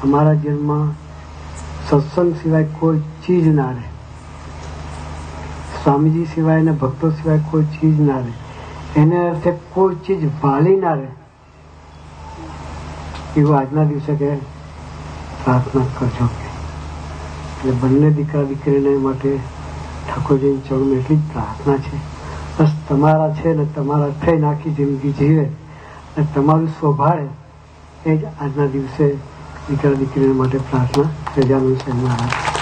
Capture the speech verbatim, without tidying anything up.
અમારા જીવનમાં સત્સંગ સિવાય કોઈ ચીજ ના રહે, સ્વામીજી સિવાય ને ભક્તો સિવાય કોઈ ચીજ ના રહે, એને અર્થે કોઈ ચીજ વાલી ના રહે, એવું આજના દિવસે કે પ્રાર્થના કરજો. એટલે બંને દીકરા દીકરીને માટે ઠાકોરજીની ચરણમાં એટલી જ પ્રાર્થના છે, બસ તમારા છે ને તમારા થઈને આખી જિંદગી જીવે અને તમારું સ્વભાળે, એ જ આજના દિવસે દીકરા દીકરીને માટે પ્રાર્થના સજાનું છે. મહારાજ